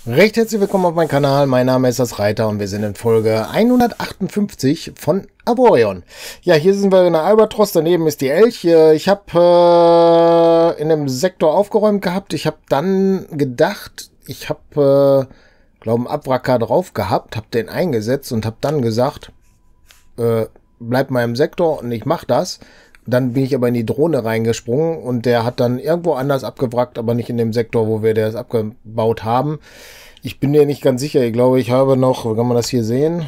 Recht herzlich willkommen auf meinem Kanal. Mein Name ist das Reiter und wir sind in Folge 158 von Arborion. Ja, hier sind wir in der Albatros, daneben ist die Elch. Ich habe in dem Sektor aufgeräumt gehabt. Ich habe dann gedacht, ich habe, glaube einen Abwracker drauf gehabt, habe den eingesetzt und habe dann gesagt, bleib mal im Sektor und ich mache das. Dann bin ich aber in die Drohne reingesprungen und der hat dann irgendwo anders abgewrackt, aber nicht in dem Sektor, wo wir das abgebaut haben. Ich bin mir nicht ganz sicher. Ich glaube, ich habe noch, kann man das hier sehen?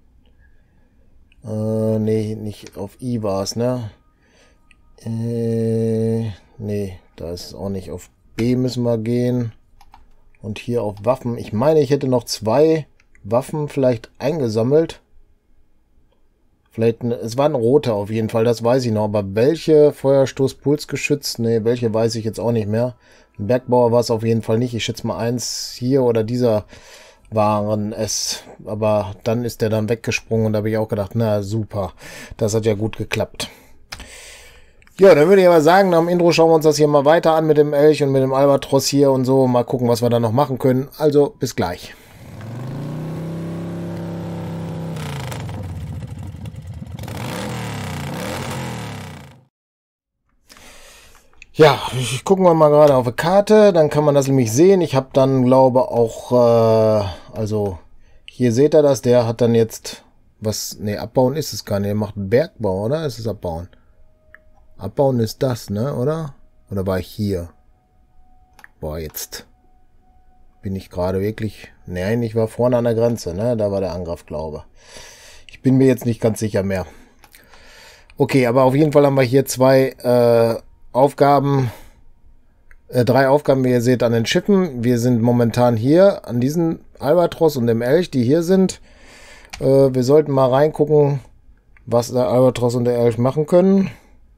Nee, nicht auf I war es, ne? Nee, da ist es auch nicht. Auf B müssen wir gehen. Und hier auf Waffen. Ich meine, ich hätte noch 2 Waffen vielleicht eingesammelt. Vielleicht, es waren rote auf jeden Fall, das weiß ich noch. Aber welche Feuerstoß-Pulsgeschütz? Ne, welche weiß ich jetzt auch nicht mehr. Ein Bergbauer war es auf jeden Fall nicht. Ich schätze mal eins hier oder dieser waren es. Aber dann ist der dann weggesprungen und da habe ich auch gedacht, na super, das hat ja gut geklappt. Ja, dann würde ich aber sagen, nach dem Intro schauen wir uns das hier mal weiter an mit dem Elch und mit dem Albatros hier und so. Mal gucken, was wir da noch machen können. Also, bis gleich. Ja, gucken wir mal gerade auf die Karte, dann kann man das nämlich sehen. Ich habe dann, glaube auch, also hier seht ihr das, der hat dann jetzt, was, ne, abbauen ist es gar nicht, der macht Bergbau, oder? Ist es abbauen? Abbauen ist das, ne, oder? Oder war ich hier? Boah, jetzt bin ich gerade wirklich, nein, ich war vorne an der Grenze, ne, da war der Angriff, glaube ich. Bin mir jetzt nicht ganz sicher mehr. Okay, aber auf jeden Fall haben wir hier 2, Aufgaben, 3 Aufgaben, wie ihr seht, an den Schiffen. Wir sind momentan hier an diesem Albatros und dem Elch, die hier sind. Wir sollten mal reingucken, was der Albatros und der Elch machen können.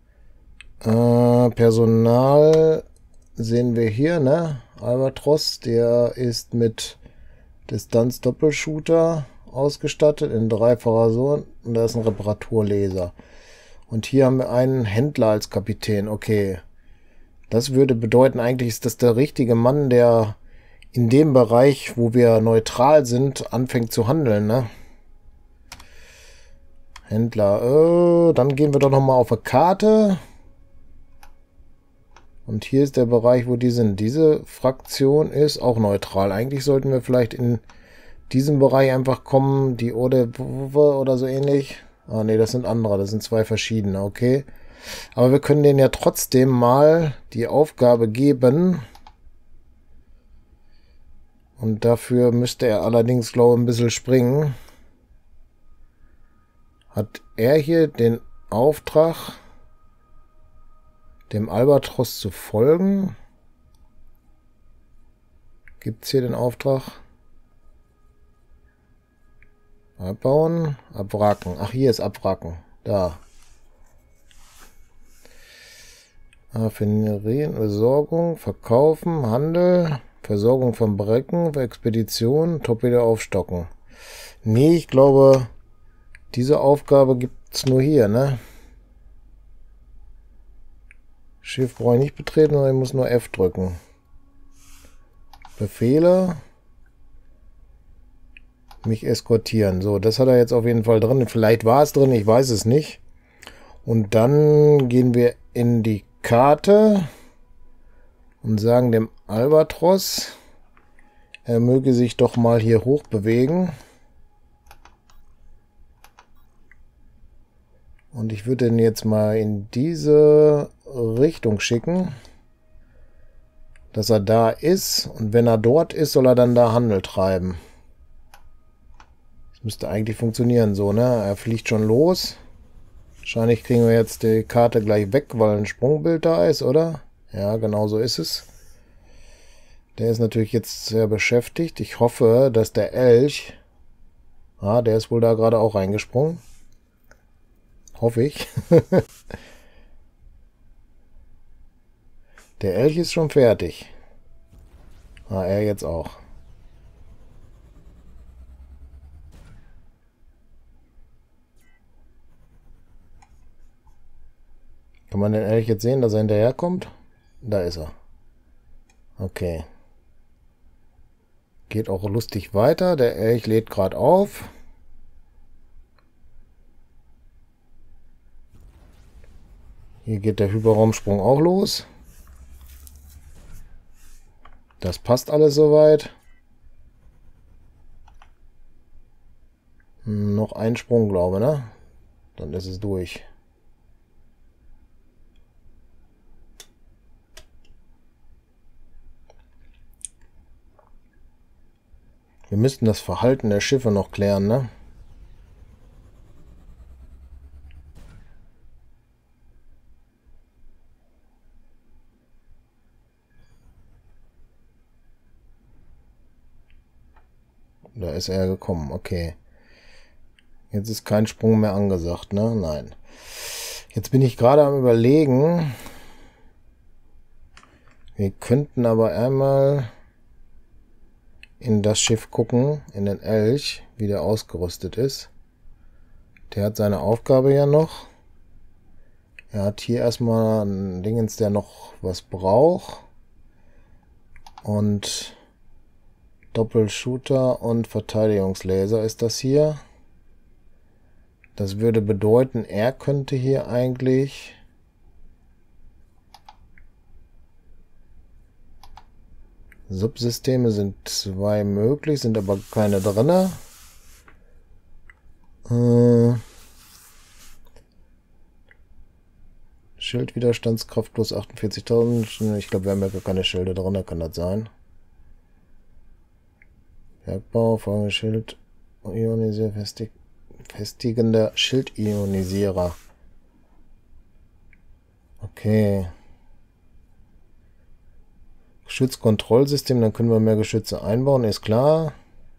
Personal sehen wir hier, ne? Albatros, der ist mit Distanz-Doppelshooter ausgestattet in 3-facher Sohn und da ist ein Reparaturlaser. Und hier haben wir einen Händler als Kapitän. Okay. Das würde bedeuten, eigentlich ist das der richtige Mann, der in dem Bereich, wo wir neutral sind, anfängt zu handeln, ne? Händler. Dann gehen wir doch nochmal auf eine Karte. Und hier ist der Bereich, wo die sind. Diese Fraktion ist auch neutral. Eigentlich sollten wir vielleicht in diesem Bereich einfach kommen. Die oder so ähnlich. Ah, ne, das sind andere. Das sind 2 verschiedene, okay. Aber wir können denen ja trotzdem mal die Aufgabe geben. Und dafür müsste er allerdings, glaube ich, ein bisschen springen. Hat er hier den Auftrag, dem Albatros zu folgen? Gibt es hier den Auftrag? Abbauen, abwracken. Ach, hier ist abwracken. Da. Raffinerieren, Besorgung, Verkaufen, Handel, Versorgung von Brecken, Expedition, Torpedo aufstocken. Nee, ich glaube, diese Aufgabe gibt's nur hier, ne? Schiff brauche ich nicht betreten, sondern ich muss nur F drücken. Befehle. Mich eskortieren. So, das hat er jetzt auf jeden Fall drin. Vielleicht war es drin, ich weiß es nicht. Und dann gehen wir in die Karte und sagen dem Albatros, er möge sich doch mal hier hoch bewegen. Und ich würde ihn jetzt mal in diese Richtung schicken, dass er da ist. Und wenn er dort ist, soll er dann da Handel treiben. Das müsste eigentlich funktionieren so, ne? Er fliegt schon los. Wahrscheinlich kriegen wir jetzt die Karte gleich weg, weil ein Sprungbild da ist, oder? Ja, genau so ist es. Der ist natürlich jetzt sehr beschäftigt. Ich hoffe, dass der Elch... Ah, der ist wohl da gerade auch reingesprungen. Hoffe ich. Der Elch ist schon fertig. Ah, er jetzt auch. Kann man den Elch jetzt sehen, dass er hinterherkommt? Da ist er. Okay. Geht auch lustig weiter. Der Elch lädt gerade auf. Hier geht der Hyperraumsprung auch los. Das passt alles soweit. Noch ein Sprung, glaube ich, ne? Dann ist es durch. Wir müssten das Verhalten der Schiffe noch klären, ne? Da ist er gekommen, okay. Jetzt ist kein Sprung mehr angesagt, ne? Nein. Jetzt bin ich gerade am Überlegen. Wir könnten aber einmal in das Schiff gucken, in den Elch, wie der ausgerüstet ist. Der hat seine Aufgabe ja noch. Er hat hier erstmal ein Dingens, der noch was braucht. Und Doppelshooter und Verteidigungslaser ist das hier. Das würde bedeuten, er könnte hier eigentlich Subsysteme sind 2 möglich, sind aber keine drinne. Schildwiderstandskraft plus 48.000. Ich glaube, wir haben ja gar keine Schilde drin, kann das sein. Bergbau, folgende Schild, Ionisierer, festigender Schildionisierer. Okay. Geschützkontrollsystem, dann können wir mehr Geschütze einbauen, ist klar.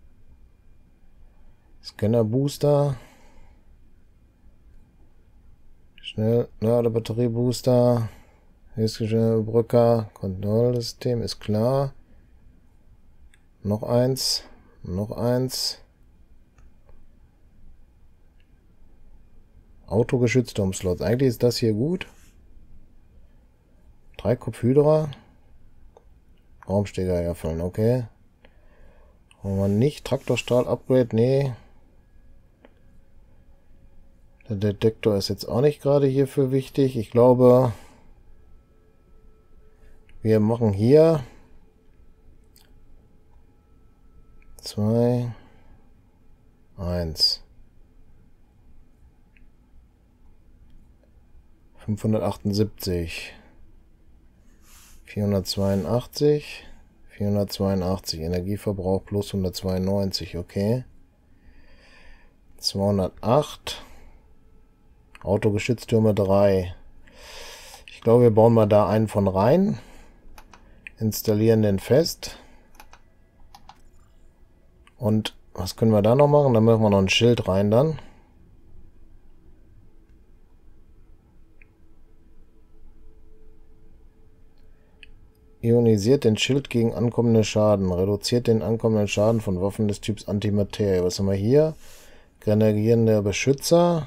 Scanner-Booster. Schnell, Ladebatterie-Booster. Höchstgeschwindigkeitsüberbrücker. Kontrollsystem, ist klar. Noch eins. Noch eins. Autogeschützturmslots. Eigentlich ist das hier gut. 3 Kopfhydra. Raumsteger erfüllen, okay. Wollen wir nicht. Traktorstahl-Upgrade, nee. Der Detektor ist jetzt auch nicht gerade hierfür wichtig. Ich glaube, wir machen hier 2, 1. 578. 482. 482. Energieverbrauch plus 192. Okay. 208. Autogeschütztürme 3. Ich glaube, wir bauen mal da einen von rein. Installieren den fest. Und was können wir da noch machen? Da machen wir noch ein Schild rein dann. Ionisiert den Schild gegen ankommende Schaden. Reduziert den ankommenden Schaden von Waffen des Typs Antimaterie. Was haben wir hier? Grenadierender Beschützer.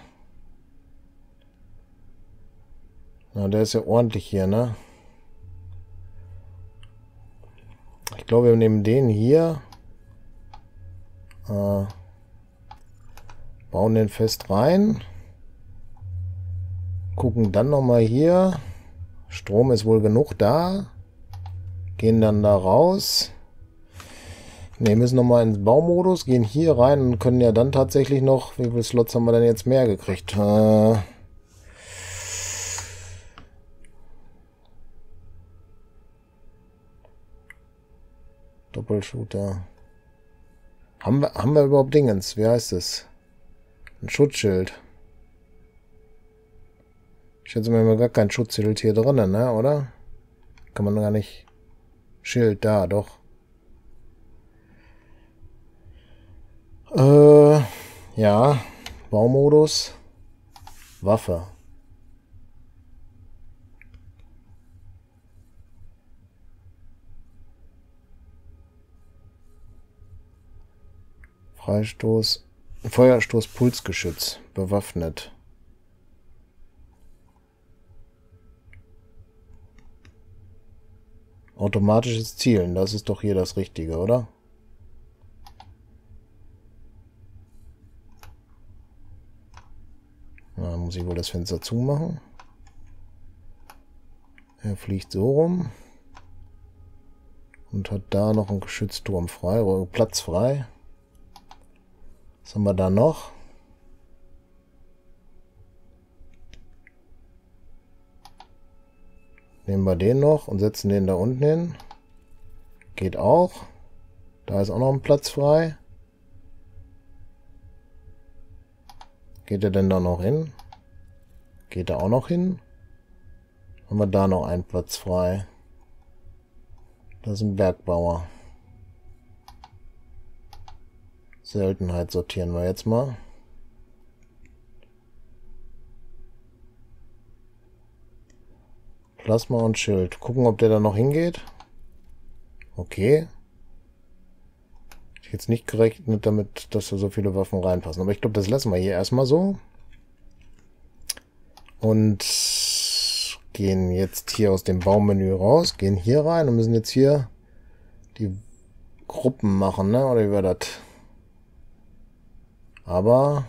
Na, der ist ja ordentlich hier, ne? Ich glaube, wir nehmen den hier. Bauen den fest rein. Gucken dann nochmal hier. Strom ist wohl genug da. Gehen dann da raus. Ne, müssen nochmal ins Baumodus. Gehen hier rein und können ja dann tatsächlich noch... Wie viele Slots haben wir denn jetzt mehr gekriegt? Doppelshooter. Haben wir überhaupt Dingens? Wie heißt es? Ein Schutzschild. Ich schätze mal, wir haben gar kein Schutzschild hier drin, ne? Oder? Kann man gar nicht... Schild, da, doch. Ja. Baumodus. Waffe. Freistoß. Feuerstoß Pulsgeschütz. Bewaffnet. Automatisches Zielen. Das ist doch hier das Richtige, oder? muss ich wohl das Fenster zumachen. Er fliegt so rum. Und hat da noch einen Geschützturm frei, oder Platz frei. Was haben wir da noch? Nehmen wir den noch und setzen den da unten hin. Geht auch. Da ist auch noch ein Platz frei. Geht er denn da noch hin? Geht er auch noch hin? Haben wir da noch einen Platz frei? Das ist ein Bergbauer. Seltenheit sortieren wir jetzt mal. Plasma und Schild. Gucken, ob der da noch hingeht. Okay. Ich hätte jetzt nicht gerechnet damit, dass da so viele Waffen reinpassen. Aber ich glaube, das lassen wir hier erstmal so. Und gehen jetzt hier aus dem Baumenü raus. Gehen hier rein und müssen jetzt hier die Gruppen machen, ne? Oder wie war das? Aber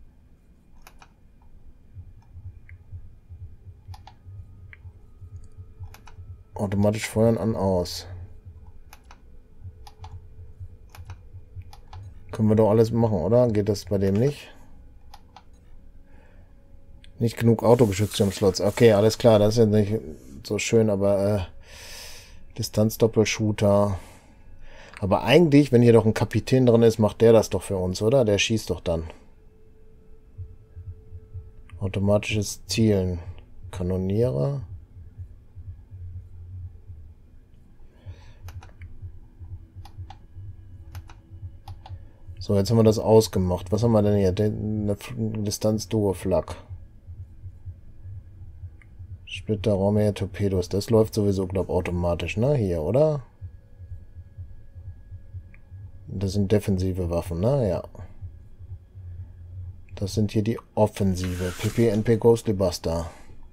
automatisch feuern an aus. Können wir doch alles machen, oder? Geht das bei dem nicht? Nicht genug Autogeschützschirmslots. Okay, alles klar, das ist jetzt nicht so schön, aber Distanz-Doppelshooter. Aber eigentlich, wenn hier doch ein Kapitän drin ist, macht der das doch für uns, oder? Der schießt doch dann. Automatisches Zielen. Kanonierer. So, jetzt haben wir das ausgemacht. Was haben wir denn hier? Eine Distanz-Duo-Flak. Splitter, Raumheer, Torpedos. Das läuft sowieso, glaube ich, automatisch, ne? Hier, oder? Das sind defensive Waffen, ne? Ja. Das sind hier die Offensive. PPNP Ghostly Buster.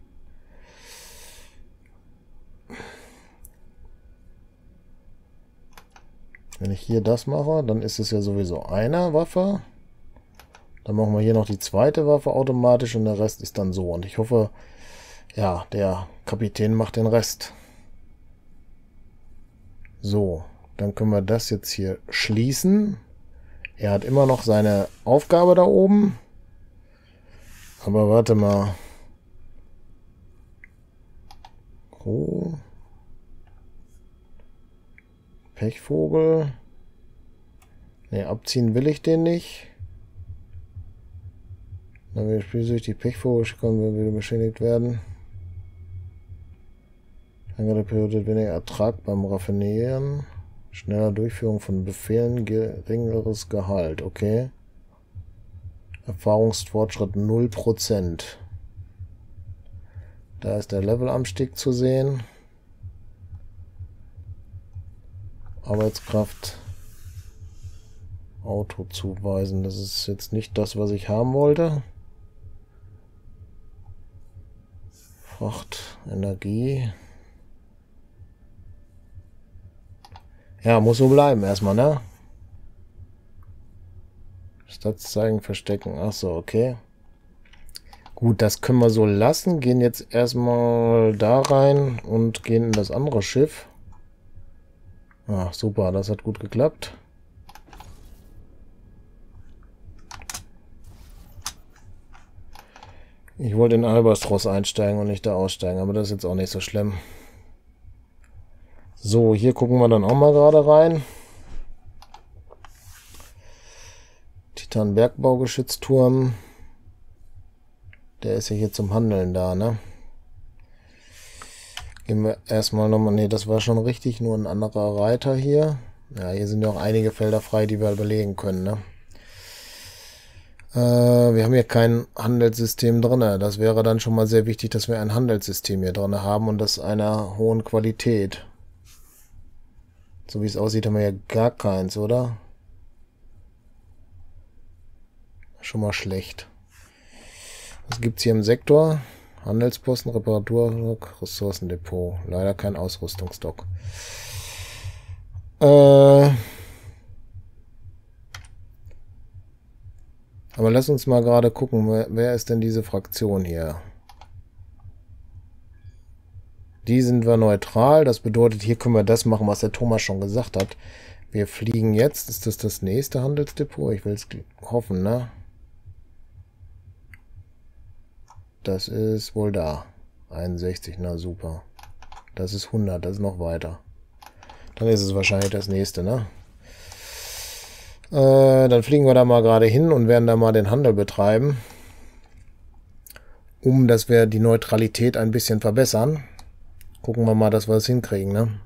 Wenn ich hier das mache, dann ist es ja sowieso eine Waffe. Dann machen wir hier noch die zweite Waffe automatisch und der Rest ist dann so. Und ich hoffe, ja, der Kapitän macht den Rest. So, dann können wir das jetzt hier schließen. Er hat immer noch seine Aufgabe da oben. Aber warte mal. Oh. Pechvogel. Ne, abziehen will ich den nicht. Dann will ich durch die Pechvogel kommen, will beschädigt werden. Längere Periode weniger Ertrag beim Raffinieren. Schneller Durchführung von Befehlen, geringeres Gehalt. Okay. Erfahrungsfortschritt 0%. Da ist der Levelanstieg zu sehen. Arbeitskraft. Auto zuweisen. Das ist jetzt nicht das, was ich haben wollte. Fracht, Energie. Ja, muss so bleiben erstmal, ne? Stats zeigen, verstecken. Achso, okay. Gut, das können wir so lassen. Gehen jetzt erstmal da rein und gehen in das andere Schiff. Ah, super, das hat gut geklappt. Ich wollte in Albatros einsteigen und nicht da aussteigen, aber das ist jetzt auch nicht so schlimm. So, hier gucken wir dann auch mal gerade rein. Titan Bergbaugeschützturm. Der ist ja hier zum Handeln da, ne? Gehen wir erstmal nochmal. Ne, das war schon richtig, nur ein anderer Reiter hier. Ja, hier sind ja auch einige Felder frei, die wir überlegen können, ne? Wir haben hier kein Handelssystem drin. Das wäre dann schon mal sehr wichtig, dass wir ein Handelssystem hier drin haben und das einer hohen Qualität. So wie es aussieht, haben wir ja gar keins, oder? Schon mal schlecht. Was gibt es hier im Sektor? Handelsposten, Reparaturdock, Ressourcendepot. Leider kein Ausrüstungsdock. Aber Aber lass uns mal gerade gucken, wer ist denn diese Fraktion hier? Die sind wir neutral. Das bedeutet, hier können wir das machen, was der Thomas schon gesagt hat. Wir fliegen jetzt. Ist das das nächste Handelsdepot? Ich will es hoffen, ne? Das ist wohl da. 61, na super. Das ist 100, das ist noch weiter. Dann ist es wahrscheinlich das nächste, ne? Dann fliegen wir da mal gerade hin und werden da mal den Handel betreiben. Dass wir die Neutralität ein bisschen verbessern. Gucken wir mal, dass wir es hinkriegen, ne?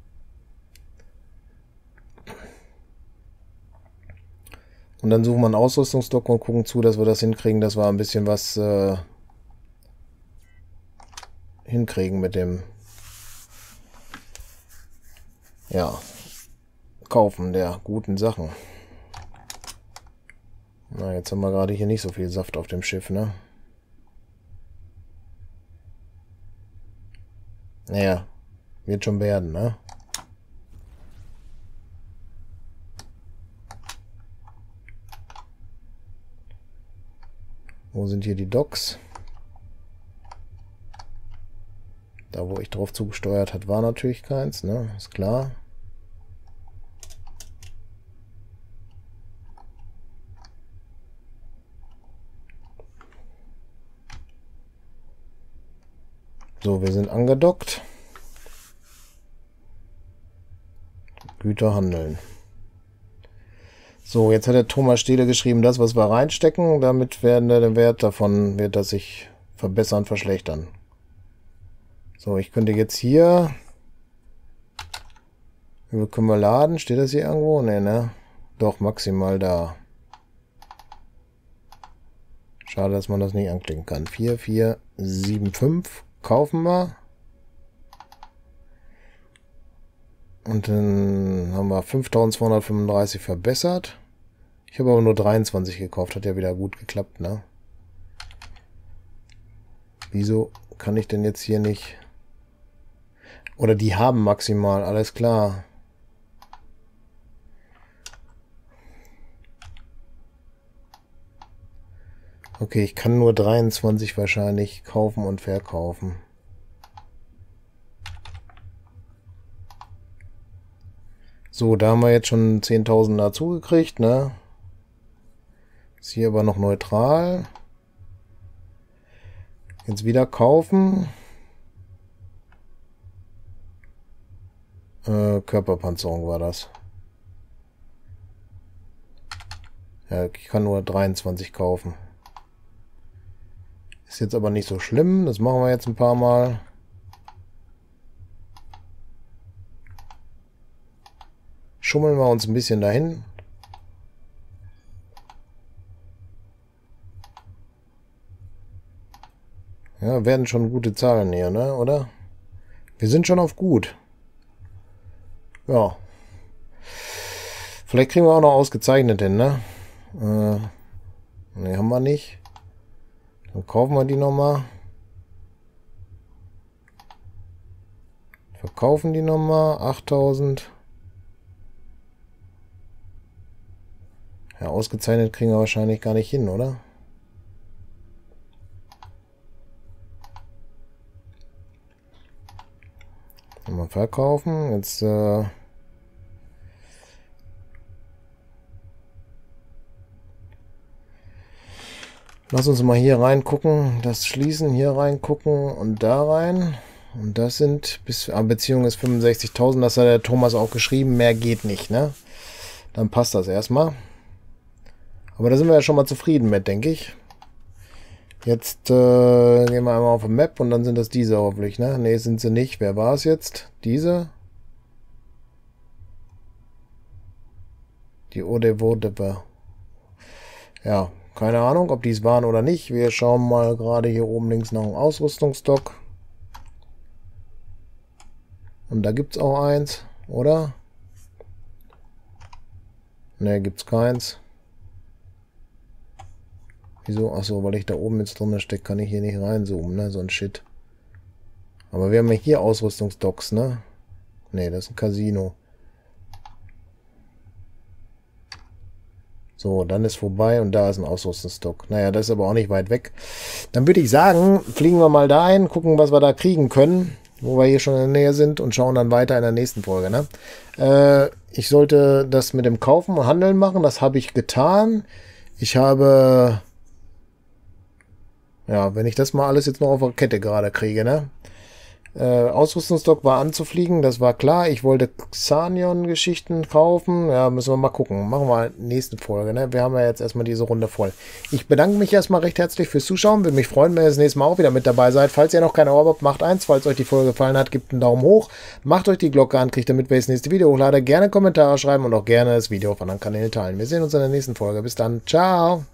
Und dann suchen wir einen Ausrüstungsdock und gucken zu, dass wir das hinkriegen, dass wir ein bisschen was hinkriegen mit dem Kaufen der guten Sachen. Na, jetzt haben wir gerade hier nicht so viel Saft auf dem Schiff, ne? Naja, wird schon werden, ne? Wo sind hier die Docks? Da, wo ich drauf zugesteuert hat, war natürlich keins, ne? Ist klar. So, wir sind angedockt. Güter handeln. So, jetzt hat der Thomas Steele geschrieben, das, was wir reinstecken, damit werden der Wert davon, wird das sich verbessern, verschlechtern. So, ich könnte jetzt hier... Wie viel können wir laden? Steht das hier irgendwo? Ne, ne? Doch, maximal da. Schade, dass man das nicht anklicken kann. 4, 4, 7, 5. Kaufen wir. Und dann haben wir 5235 verbessert. Ich habe aber nur 23 gekauft. Hat ja wieder gut geklappt, ne? Wieso kann ich denn jetzt hier nicht... Oder die haben maximal, alles klar. Okay, ich kann nur 23 wahrscheinlich kaufen und verkaufen. So, da haben wir jetzt schon 10.000 dazu gekriegt, ne? Ist hier aber noch neutral. Jetzt wieder kaufen. Körperpanzerung war das. Ja, ich kann nur 23 kaufen. Ist jetzt aber nicht so schlimm. Das machen wir jetzt ein paar Mal. Schummeln wir uns ein bisschen dahin. Ja, werden schon gute Zahlen hier, ne? Oder? Wir sind schon auf gut. Ja. Vielleicht kriegen wir auch noch ausgezeichnet hin, ne? Ne, haben wir nicht. Dann kaufen wir die nochmal. Verkaufen die nochmal. 8.000. Ja, ausgezeichnet kriegen wir wahrscheinlich gar nicht hin, oder? Mal verkaufen. Jetzt lass uns mal hier reingucken, das schließen, hier reingucken und da rein. Und das sind, Beziehung ist 65.000, das hat der Thomas auch geschrieben, mehr geht nicht, ne? Dann passt das erstmal. Aber da sind wir ja schon mal zufrieden mit, denke ich. Jetzt gehen wir einmal auf die Map und dann sind das diese hoffentlich, ne? Ne, sind sie nicht. Wer war es jetzt? Diese? Die Odevodebe. Ja, keine Ahnung, ob die es waren oder nicht. Wir schauen mal gerade hier oben links nach dem Ausrüstungsdock. Und da gibt es auch eins, oder? Ne, gibt es keins. Wieso? Achso, weil ich da oben jetzt drin stecke, kann ich hier nicht reinzoomen, ne? So ein Shit. Aber wir haben ja hier Ausrüstungsdocks, ne? Ne, das ist ein Casino. So, dann ist vorbei und da ist ein Ausrüstungsstock. Naja, das ist aber auch nicht weit weg. Dann würde ich sagen, fliegen wir mal dahin, gucken, was wir da kriegen können, wo wir hier schon in der Nähe sind und schauen dann weiter in der nächsten Folge. Ne? Ich sollte das mit dem Kaufen und Handeln machen, das habe ich getan. Ich habe, ja, wenn ich das mal alles jetzt noch auf der Kette gerade kriege, ne? Ausrüstungsstock war anzufliegen, das war klar. Ich wollte Xanion-Geschichten kaufen. Ja, müssen wir mal gucken. Machen wir in der nächsten Folge. Ne? Wir haben ja jetzt erstmal diese Runde voll. Ich bedanke mich erstmal recht herzlich fürs Zuschauen. Würde mich freuen, wenn ihr das nächste Mal auch wieder mit dabei seid. Falls ihr noch keine Abo habt, macht eins. Falls euch die Folge gefallen hat, gebt einen Daumen hoch. Macht euch die Glocke an, kriegt damit, wenn ich das nächste Video hochlade. Gerne Kommentare schreiben und auch gerne das Video auf anderen Kanälen teilen. Wir sehen uns in der nächsten Folge. Bis dann. Ciao.